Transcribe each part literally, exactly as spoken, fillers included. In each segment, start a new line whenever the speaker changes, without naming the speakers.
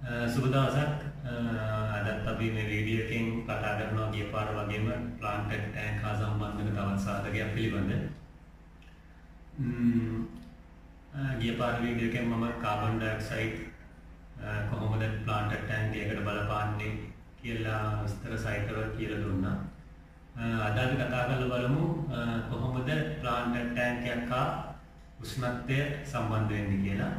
සුබ දවසක්. අදත් අපි මේ වීඩියෝ එකෙන් කතා කරනවා ගිය පාර වගේම ප්ලාන්ට් ටැංක් හා සම්බන්ධ තවත් සාධකයක් පිළිබඳ. ගිය පාර වීඩියෝ එකෙන් මම කාබන් ඩයොක්සයිඩ් කොහොමද ප්ලාන්ට් ටැංක් එකකට බලපාන්නේ කියලා විස්තර සහිතව කියලා දුන්නා. අද අපි කතා කරලා බලමු කොහොමද ප්ලාන්ට් ටැංක් එකක් හා උෂ්ණත්වය සම්බන්ධ වෙන්නේ කියලා.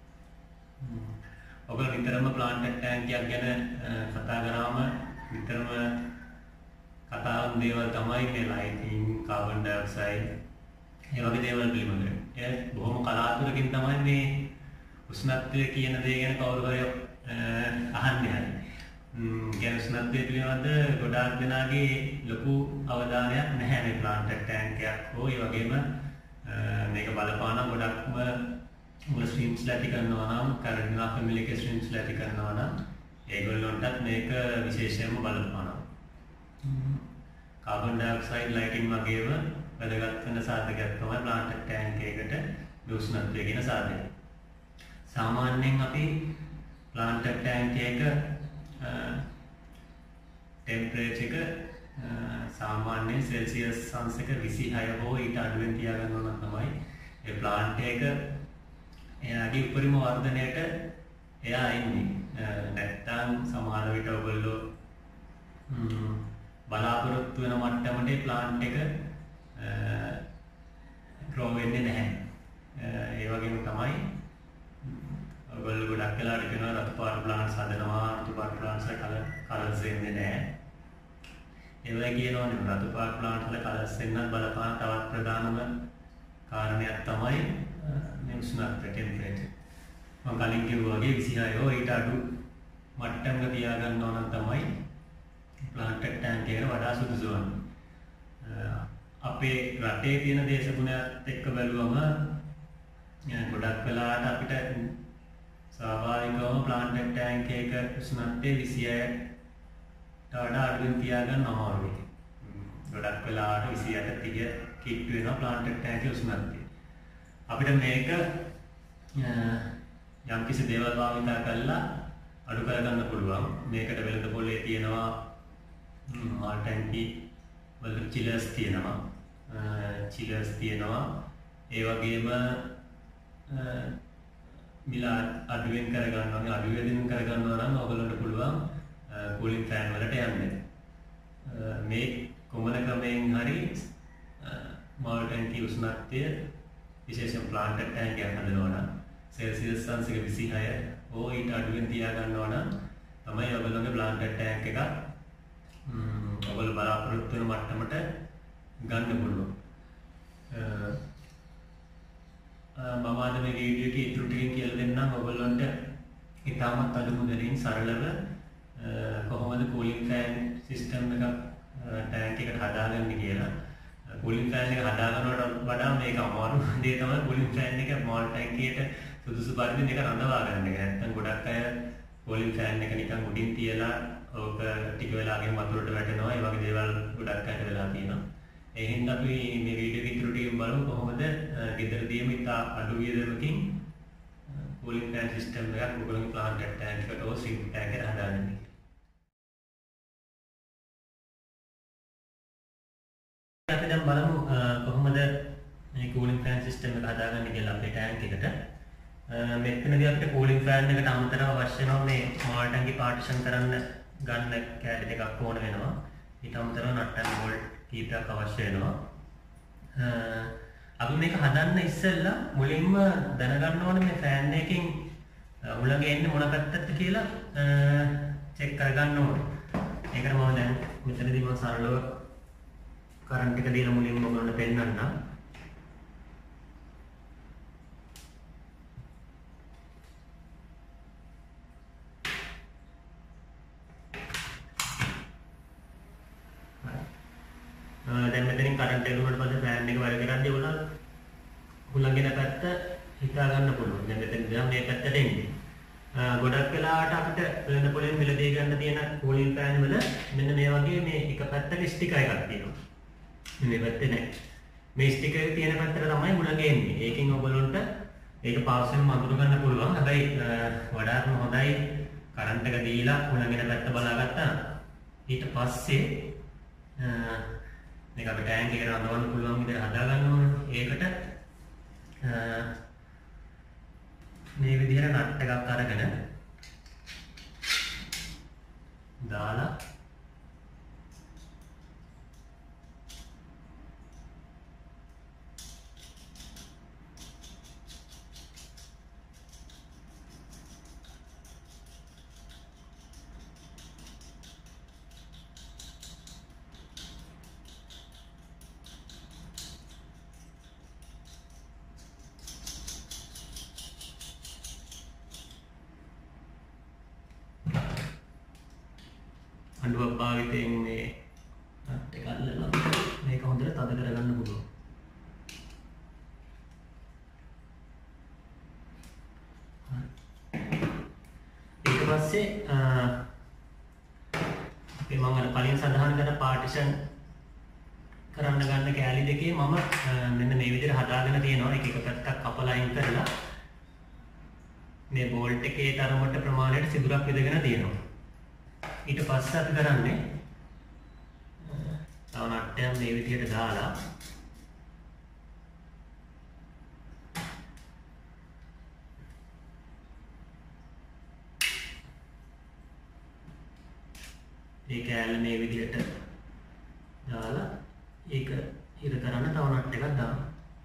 ඔබලා විතරම ප්ලාන්ට් ටැංක් එකක් ගැන කතා කරාම විතරම කතා වුන දේවල් තමයි මේ ලයිටින්, කාබන් ඩයොක්සයිඩ් ඒ වගේ දේවල් පිළිබඳව. ඒ බොහොම කලාතුරකින් තමයි මේ උෂ්ණත්වය කියන දේ ගැන කවුරු හරි අහන්නේ හරි. ම් උෂ්ණත්වය පිළිබඳ ගොඩාක් දෙනාගේ ලොකු අවධානයක් නැහැ මේ ප්ලාන්ට් ටැංක් එකක් හෝ ඒ වගේම මේක බලපාන ගොඩක්ම මුල ස්ට්‍රීම්ස් ලැටි කරනවා නම් කරනවා ෆැමිලි එක ස්ට්‍රීම්ස් ලැටි කරනවා නම් ඒගොල්ලන්ටත් මේක විශේෂයෙන්ම බලපානවා. කාබන් ඩයොක්සයිඩ් ලයිටින් වගේම වැදගත් වෙන සාධකයක් තමයි ප්ලාන්ට් ටැංක් එකකට උෂ්ණත්වය කියන සාධකය. සාමාන්‍යයෙන් අපි ප්ලාන්ට් ටැංක් එක ටෙම්පරේචර් එක සාමාන්‍යයෙන් සෙල්සියස් අංශක විසිහය හෝ ඊට අඩුවෙන් තියාගන්න ඕන තමයි ඒ ප්ලාන්ට් එක එයාගේ උපරිම වර්ධනයට එයා ඉන්නේ. නැත්තම් සමහර විට ඔයගොල්ලෝ බලාපොරොත්තු වෙන මට්ටමට ඒ ප්ලාන්ට් එක ග්‍රෝ වෙන්නේ නැහැ. ඒ වගේම තමයි ඔයගොල්ලෝ ගොඩක් වෙලාවට කියනවා රතු පාට ප්ලාන්ට්ස් හදනවා, රතු පාට ප්ලාන්ට්ස් වල කලර්ස් එන්නේ නැහැ. ඒ වගේ කියනවනේ රතු පාට ප්ලාන්ට් වල කලර්ස් එන්නත් බලපාන තවත් ප්‍රධානම කාරණයක් තමයි මේ උෂ්ණත්වය ටෙම්පරේචර්. මම කලින් කිව්වා වගේ විසිහය හෝ ඊට අඩු මට්ටමක තියාගන්න ඕන තමයි ප්ලාන්ට් ටැංක් එකට වඩා සුදුසු වන්නේ. අපේ රටේ තියෙන දේශගුණයත් එක්ක බැලුවම ගොඩක් වෙලාවට අපිට ස්වාභාවිකවම ප්ලාන්ට් ටැංක් එක උෂ්ණත්වය විසිහයට වඩා අඩුවෙන් තියාගන්න අමාරුයි. ගොඩක් වෙලාවට විසිහයට තිහ කිට් වෙනවා ප්ලාන්ට් ටැංක් එකේ උෂ්ණත්වය. අපිට මේක යම් කිසි දේවල් භාවිතා කරලා අඩු කරගන්න පුළුවන්. මේකට වෙළඳ පොලේ තියෙනවා මාල් ටැංකි වල චිලර්ස් තියෙනවා. චිලර්ස් තියෙනවා. ඒ වගේම මිල අඩුවෙන් කරගන්නවා, අඩු වෙදින් කරගන්නවා නම් ඔයගොල්ලන්ට පුළුවන් කූලින් ෆෑන් වලට යන්න. මේ කොමන ක්‍රමයෙන් හරි මාල් ටැංකි උෂ්ණත්වය විශේෂයෙන් ප්ලාන්ට් ටැංක් එකක් හදනවා නම් සෙල්සියස් අංශක විසිහය හෝ ඊට අඩුවෙන් තියාගන්නවා නම් තමයි ඔයගොල්ලෝගේ ප්ලාන්ට් ටැංක් එක ඔයගොල්ලෝ බලාපොරොත්තු වෙන මට්ටමට ගන්න පුළුවන්. මම අද මේ වීඩියෝ එකේ ඉතුරු ටිකෙන් කියලා දෙන්නම් ඔයගොල්ලන්ට ඉතාමත් අඩු මුදලින් සරලව කොහොමද කූලින් ෆෑන් සිස්ටම් එකක් ටැංක් එකට හදාගන්නේ කියලා. කූලින් ෆෑන් එක හදාගන්නවට වඩා මේක අමාරු දේ තමයි කූලින් ෆෑන් එක මාල් ටැංකියට සුදුසු පරිදි මේක රඳවා ගන්න එක. නැත්නම් ගොඩක් අය කූලින් ෆෑන් එක නිකන් උඩින් තියලා ඕක ටික වෙලාවකින් වතුරට වැටෙනවා. ඒ වගේ දේවල් ගොඩක් අයට වෙලා තියෙනවා. ඒ හින්දා අපි මේ වීඩියෝ එක ඉතුරු ටිකෙන් බලමු කොහොමද ගෙදරදීම ඉතා අඩු වියදමකින් කූලින් ෆෑන් සිස්ටම් එකක් ඔයගොල්ලෝගේ ප්ලාන්ට් ටැංක් එකට හෝ සිංක් ටැංක් එකට හදාගන්න. අපි දැන් බලමු කොහොමද මේ කූලින් ෆෑන් සිස්ටම් එක හදාගන්නේ කියලා අපේ ටැංක් එකට. මෙතනදී අපිට කූලින් ෆෑන් එකට අමතරව අවශ්‍ය වෙනවා මේ මාල් ටැංකි පාර්ටිෂන් කරන්න ගන්න කෑලි දෙකක් ඕන වෙනවා. ඊට අමතරව නට් ඇන්ඩ් බෝල්ට් කීපයක් අවශ්‍ය වෙනවා. අපි මේක හදන්න ඉස්සෙල්ලා මුලින්ම දැනගන්න ඕනේ මේ ෆෑන් එකකින් උලඟ එන්නේ මොන පැත්තටද කියලා චෙක් කරගන්න ඕනේ. ඒකට මම දැන් මෙතනදී මම සරලව කරන්ට් එක දීලා මුලින්ම ඔයගොල්ලන්ට පෙන්නන්නම්. දැන් මෙතනින් කරන්ට් එක උඩට පස්සේ ෆෑන් එක වැඩ කරද්දී ඔයගොල්ලෝ හුලඟෙන පැත්ත හිතා ගන්න පුළුවන්. දැන් මෙතන දැන් මේ පැත්තට එන්නේ. ගොඩක් වෙලාවට අපිට වෙළඳ පොලෙන් මිලදී ගන්න තියෙන කූලින් ෆෑන් වල මෙන්න මේ වගේ මේ එක පැත්තක ස්ටිකර් එකක් තියෙනවා. මේ පැත්තේ නැහැ. මේ ස්ටිකර් එක තියෙන පැත්තට තමයි හුලඟ එන්නේ. ඒකෙන් ඔයගොල්ලන්ට ඒක පාස් වෙන මඳුර ගන්න පුළුවන්. හැබැයි වඩාත්ම හොඳයි කරන්ට් එක දීලා උණගෙන පැත්ත බලාගත්තා. ඊට පස්සේ මේක අපේ ටැංක් එකට රඳවන්න පුළුවන් විදිහට හදා ගන්න ඕනේ. ඒකට මේ විදිහට නට් එකක් අරගෙන දාලා අඬුවක් භාවිතයෙන් මේ නට් එක අල්ලලා මේක හොඳට තද කරගන්න පුළුවන්. ඊට පස්සේ අපි මම අර කලින් සඳහන් කරන පාටිෂන් කරන්න ගන්න කෑලි දෙකේ මම මෙන්න මේ විදිහට හදාගෙන තියෙනවා. එක එක පැත්තක් කපලා අයින් කරලා මේ බෝල්ට් එකේ තරමට ප්‍රමාණයට සිදුරක් විදගෙන තියෙනවා. ඊට පස්සේ අපි කරන්නේ තව නට්ටයක් මේ විදිහට දාලා ඒ කෑල්ල මේ විදිහට දාලා ඒක ඉර කරන්න තව නට් එකක් දාන්න.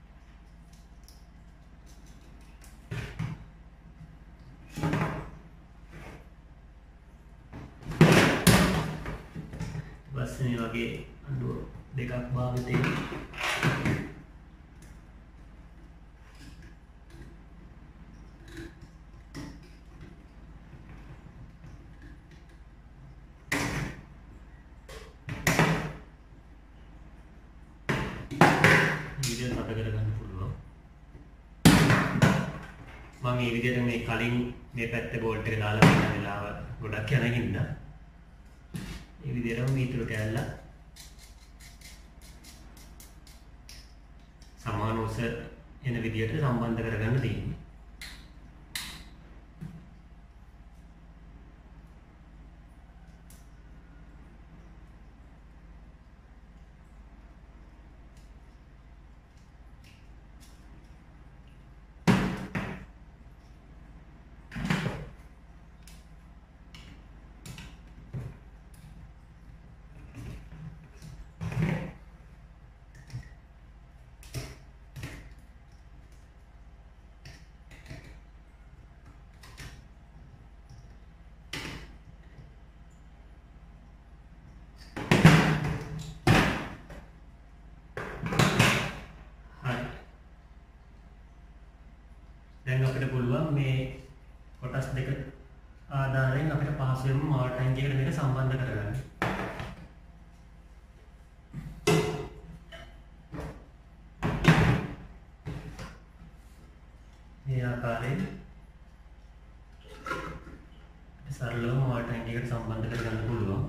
මේ වගේ අඬුව දෙකක් භාවිතයෙන් විදිහට හද කරගන්න පුළුවන්. මම මේ විදිහට මේ කලින් මේ පැත්තේ බෝල්ට් එක දාලා තියෙන වෙලාව ගොඩක් යන හින්දා මේ විදිහටම මීටර කෑල්ල සමාන උස එන විදිහට සම්බන්ධ කරගන්න තියෙන්නේ. දැන් අපිට පුළුවන් මේ කොටස් දෙක ආධාරයෙන් අපිට පහසුවෙන්ම මාල් ටැංක් එකට මේක සම්බන්ධ කරගන්න. මේ ආකාරයෙන් සරලව මාල් ටැංක් එකට සම්බන්ධ කරගන්න පුළුවන්.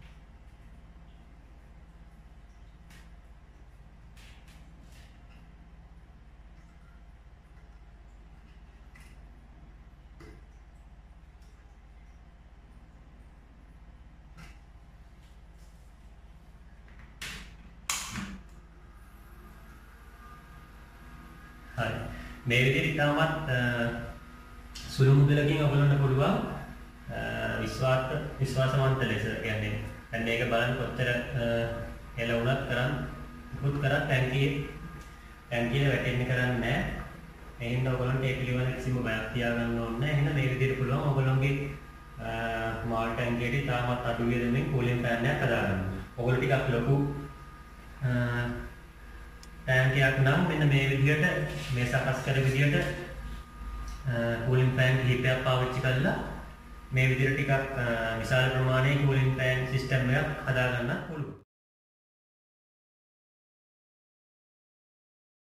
හරි. මේ විදිහට ඉතාමත් සුළු මුදලකින් ඔයගොල්ලන්ට පුළුවන් විශ්වාස විශ්වාසවන්ත ලෙස කියන්නේ දැන් මේක බලන්න කොච්චර හෙල වුණත් කරන් පුත් කරත් ටැංකියේ ටැංකියේ වැටෙන්නේ කරන්නේ නැහැ. ඒ හින්දා ඔයගොල්ලන්ට ඒ පිළිවෙල කිසිම බයක් තියාගන්න ඕනේ නැහැ. එහෙනම් මේ විදිහට පුළුවන් ඔයගොල්ලන්ගේ මාල් ටැංකියට ඉතාමත් අඩු වියදමින් කූලින් ෆෑන් එකක් හදාගන්න. ඔයගොල්ලෝ ටිකක් ලොකු ටැංකියක් නම් මෙන්න මේ විදිහට මේ සකස් කර විදිහට කූලින් ෆෑන් කිහිපයක් පාවිච්චි කරලා මේ විදිහට ටිකක් විශාල ප්‍රමාණයේ කූලින් ෆෑන් සිස්ටම් එකක් හදා ගන්න පුළුවන්.